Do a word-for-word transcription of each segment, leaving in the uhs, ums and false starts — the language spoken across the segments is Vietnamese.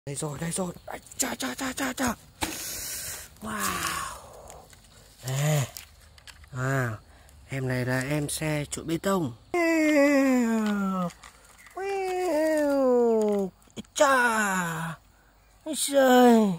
Đây rồi, đây rồi. Cha cha cha cha cha. Wow. Nè. À, em này là em xe trộn bê tông. Wow. Cha. Ôi trời.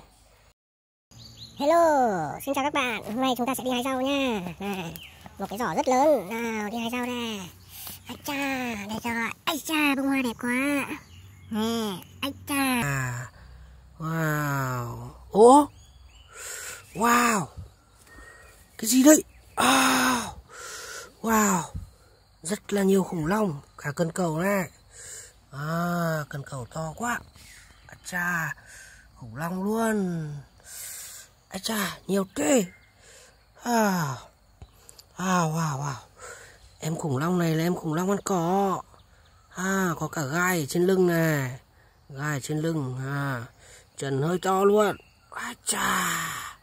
Hello, xin chào các bạn. Hôm nay chúng ta sẽ đi hái rau nha. Này, một cái giỏ rất lớn. Nào, đi hái rau đây. Ây cha, đây rồi. Ây cha, bông hoa đẹp quá. Nè, ây cha. À, wow. Ủa? Wow. Cái gì đấy? Wow. Wow. Rất là nhiều khủng long. Cả cần cầu này. À, cần cầu to quá. À, cha. Khủng long luôn. À, cha, nhiều thế. À. Wow, wow, wow. Em khủng long này là em khủng long ăn cỏ. À, có cả gai ở trên lưng này. Gai ở trên lưng. À, chân hơi to luôn. À, cha.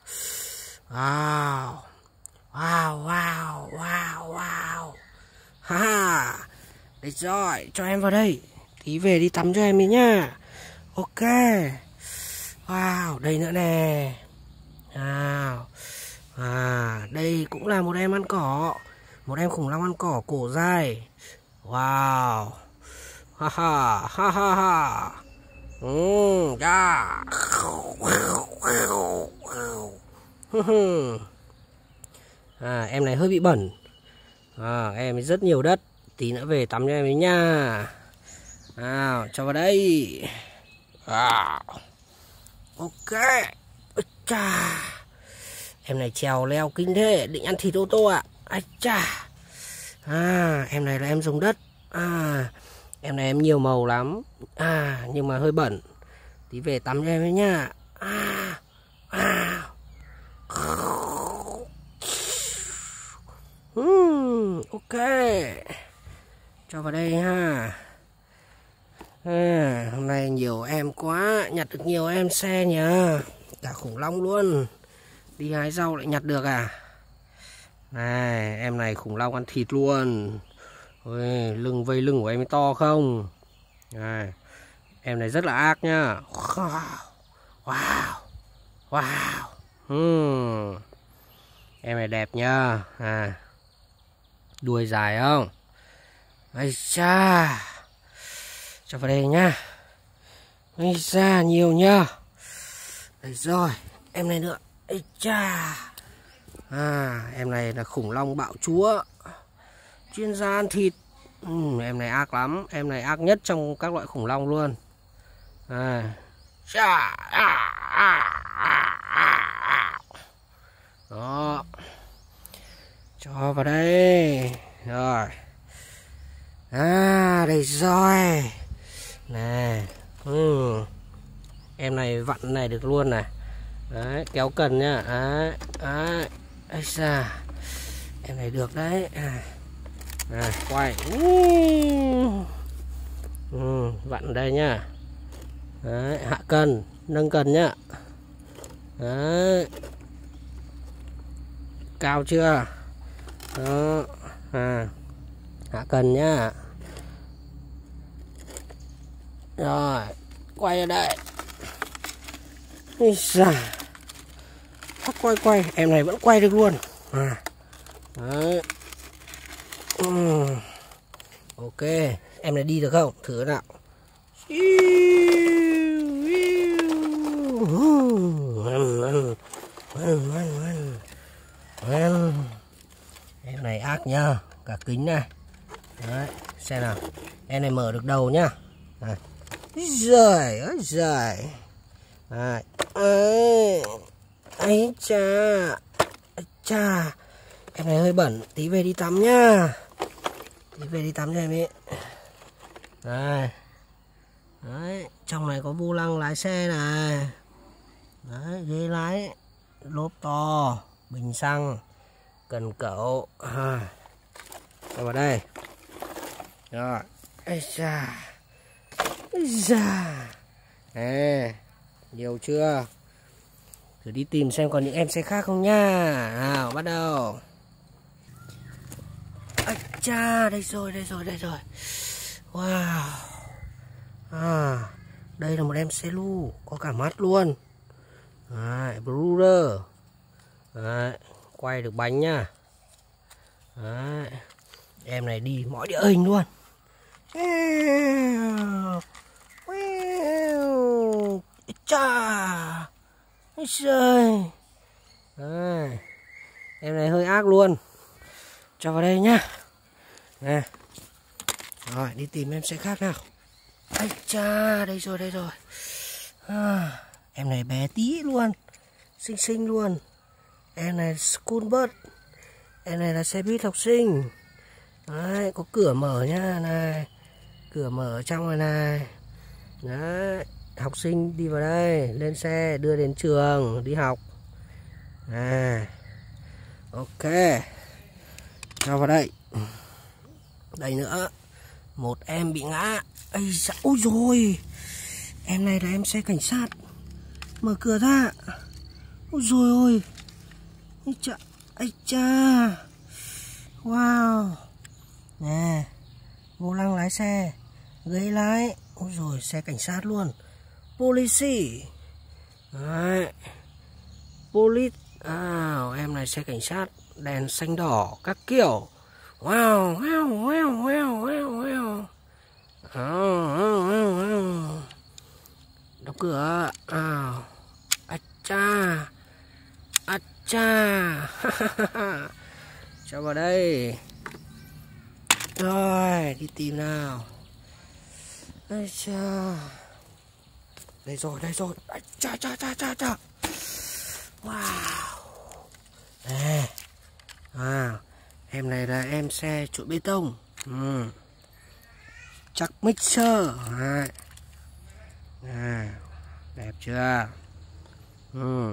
Wow. Wow, wow, wow, wow. Ha. Đấy rồi, cho em vào đây. Tí về đi tắm cho em đi nhá. Ok. Wow, đây nữa nè. Wow. À, đây cũng là một em ăn cỏ. Một em khủng long ăn cỏ cổ dài. Wow. Ha ha ha ha ha. Ừ, yeah. À, em này hơi bị bẩn. À, em ấy rất nhiều đất. Tí nữa về tắm cho em ấy nha. À, cho vào đây. À. Ok. Ôi chà. Em này trèo leo kinh thế. Định ăn thịt ô tô ạ. À? Chà. À, em này là em dùng đất. À, em này em nhiều màu lắm. À, nhưng mà hơi bẩn. Tí về tắm cho em ấy nha. À. À. Uhm, ok. Cho vào đây ha. À, hôm nay nhiều em quá. Nhặt được nhiều em xe nhờ. Cả khủng long luôn. Đi hái rau lại nhặt được à. Này, em này khủng long ăn thịt luôn. Ôi, lưng vây lưng của em ấy to không. Này, em này rất là ác nhá. Wow. Wow. Hmm. Em này đẹp nhá. À, đuôi dài không. Ây cha. Cho vào đây nhá. Ây da, nhiều nhá. Đây rồi. Em này nữa. Ây cha. À, em này là khủng long bạo chúa. Chuyên gia ăn thịt. ừ, Em này ác lắm. Em này ác nhất trong các loại khủng long luôn. À. Đó. Cho vào đây. Rồi. À, đây rồi. Nè. ừ. Em này vặn này được luôn này. Đấy, kéo cần nhá. Đấy, đấy. Ây da. Em này được đấy. À. À, quay. ừ, Vặn đây nhá. Đấy, hạ cần, nâng cần nhá. Đấy. Cao chưa? Đó. À. Hạ cần nhá. Rồi, quay ở đây. Ây da. Quay quay, em này vẫn quay được luôn. À. Đấy. Ừ. Ok, em này đi được không? Thử nào. Em này ác nhá, cả kính này. Đấy, xem nào. Em này mở được đầu nhá. Này. Giời ơi giời. Đấy. Ây, ấy cha. Ấy cha. Em này hơi bẩn, tí về đi tắm nhá. Tí về đi tắm cho em ấy. Đây. Đấy, trong này có vô lăng lái xe này. Đấy, ghế lái, lốp to, bình xăng, cần cẩu. À. Cho vào đây. Rồi. Ây da. Ây da. Nè, nhiều chưa? Thử đi tìm xem còn những em xe khác không nha. Nào, bắt đầu. Ây cha, đây rồi, đây rồi, đây rồi. Wow. À, Đây là một em xe lu, có cả mắt luôn. Đấy, Bruder. Đấy, quay được bánh nhá. Đấy, em này đi mọi địa hình luôn. Chà, trời. Đấy, em này hơi ác luôn. Cho vào đây nhá. Nè. Rồi, đi tìm em xe khác nào. Ây cha, đây rồi, đây rồi. À, em này bé tí luôn, xinh xinh luôn. Em này school bus. Em này là xe buýt học sinh. Đấy, có cửa mở nha, này. Cửa mở ở trong này này. Đấy, học sinh đi vào đây, lên xe đưa đến trường đi học. À, ok. Cho vào đây. Đây nữa. Một em bị ngã. Ây da, ôi rồi. Em này là em xe cảnh sát. Mở cửa ra. Ôi rồi ôi. Ây cha, ây cha. Wow. Nè, vô lăng lái xe, ghế lái. Ôi rồi, xe cảnh sát luôn. Police. Đấy. Police. À, em này xe cảnh sát, đèn xanh đỏ các kiểu. Wow, wow, wow, wow, wow, wow. À, à, à, à. Đóng cửa. À, à cha, à cha. Cho vào đây. Rồi, đi tìm nào. Ây cha. Đây rồi, đây rồi. Ây cha, cha, cha, cha, cha. Wow. Đây. À, em này là em xe trộn bê tông. Ừ. Chắc mixer. Đấy. À, đẹp chưa? Ừ.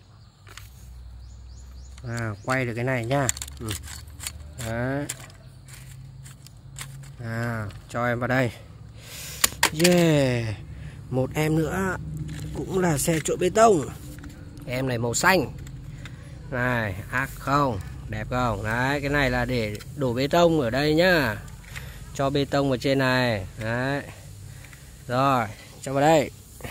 À, quay được cái này nhá. Ừ. Đấy. À, cho em vào đây. Yeah. Một em nữa cũng là xe trộn bê tông. Em này màu xanh. Này, ác không? Đẹp không? Đấy, cái này là để đổ bê tông ở đây nhá. Cho bê tông ở trên này. Đấy. Rồi, cho vào đây.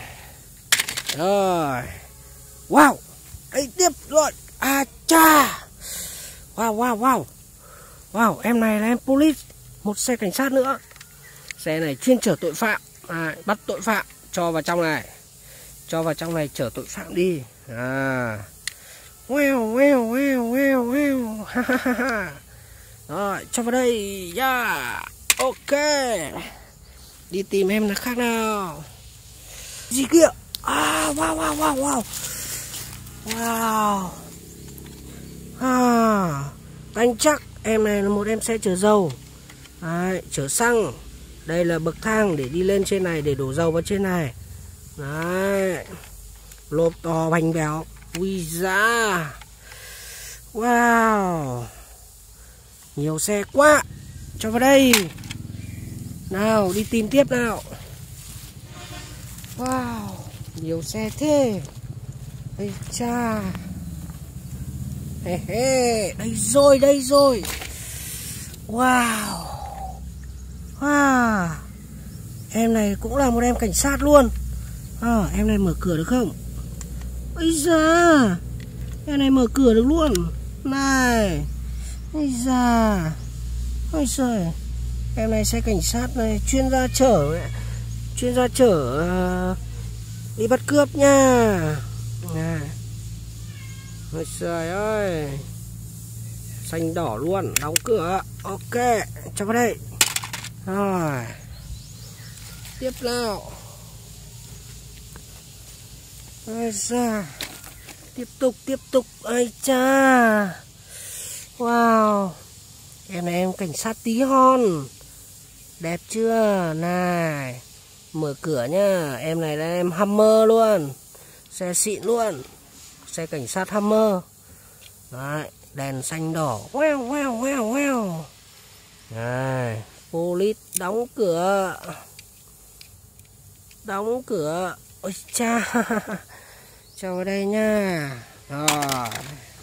Rồi. Wow. Đây tiếp rồi. À cha. Wow, wow, wow. Wow, em này là em police. Một xe cảnh sát nữa. Xe này chuyên chở tội phạm. À, bắt tội phạm. Cho vào trong này. Cho vào trong này chở tội phạm đi. À. Wow, wow, wow, wow, wow. Rồi, cho vào đây. Yeah. Ok. Đi tìm em là khác nào. Gì kia? À, wow, wow, wow, wow. Wow. À, anh chắc em này là một em xe chở dầu. Đấy, chở xăng. Đây là bậc thang để đi lên trên này, để đổ dầu vào trên này. Đấy. Lốp to bánh béo. Ui da. Wow. Nhiều xe quá. Cho vào đây. Nào, đi tìm tiếp nào. Wow. Nhiều xe thế. Ây cha. Hey, hey. Đây rồi, đây rồi. Wow. Wow. Em này cũng là một em cảnh sát luôn. À, em này mở cửa được không? Ây da. Em này mở cửa được luôn. Này. Ây da. Ôi trời. Em này xe cảnh sát này, chuyên gia chở. Chuyên gia chở uh, đi bắt cướp nha. Nè. Ôi trời ơi. Xanh đỏ luôn. Đóng cửa. Ok. Cho vào đây. Rồi. Tiếp nào. Ây da. Tiếp tục, tiếp tục. Ây cha. Wow. Em này em cảnh sát tí hon. Đẹp chưa? Này. Mở cửa nhá. Em này là em Hummer luôn. Xe xịn luôn. Xe cảnh sát Hummer. Đấy. Đèn xanh đỏ. Wow, wow, wow, wow. Này. Police đóng cửa. Đóng cửa. Ôi cha. Cho vào đây nha. Rồi.